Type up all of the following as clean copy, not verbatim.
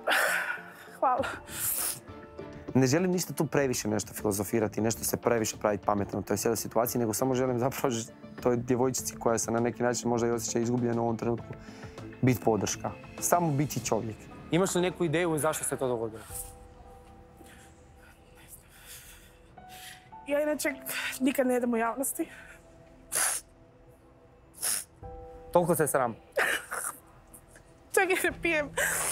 Hvala. Ne želim ništa tu previše nešto filozofirati, nešto se previše praviti pametno u toj cijeloj situaciji, nego samo želim zapravo toj djevojčici koja se na neki način možda i osjeća izgubljena u ovom trenutku, biti podrška. Samo biti čovjek. Imaš li neku ideju zašto se to dogodilo? Ja inače nikad ne idem u javnosti. Toliko se sram. Čak i ne pijem.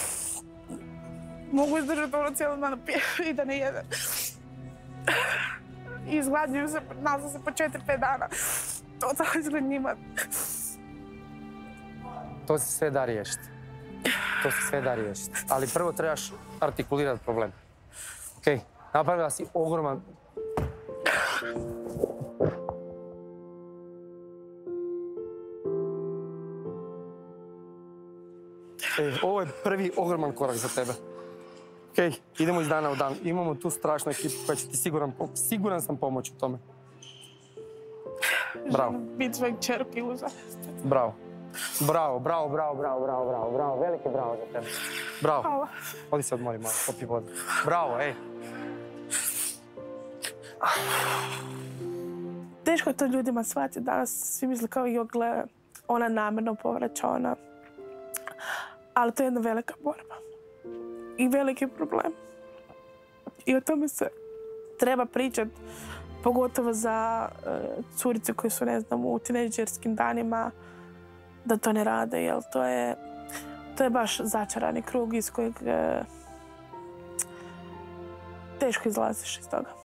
Mogu izdržati ono cijelo dan da pijem i da ne jedem. Izgladnjujem se, nazvam se po 4-5 dana. Totalno izgladnjivat. To se sve da riješiti. To se sve da riješiti. Ali prvo trebaš artikulirati problem. Okej, napravila si ogroman... Ovo je prvi ogroman korak za tebe. Okej, idemo iz dana u dan. Imamo tu strašnu ekipu koja će ti siguran sam pomoći u tome. Bravo. Želim biti svoj čerke uza. Bravo. Bravo. Veliki bravo za tebe. Bravo. Hvala. Odi se odmori malo, popi vodu. Bravo, ej. Teško je to ljudima shvatiti. Danas svi misle kao Jogle, ona namjerno povraća, ona. Ali to je jedna velika borba. I veliki problem. I o tome se treba pričati, pogotovo za curice koje su, ne znam, u tinejdžerskim danima, da to ne rade, jer to je baš začarani krug iz kojeg teško izlaziš iz toga.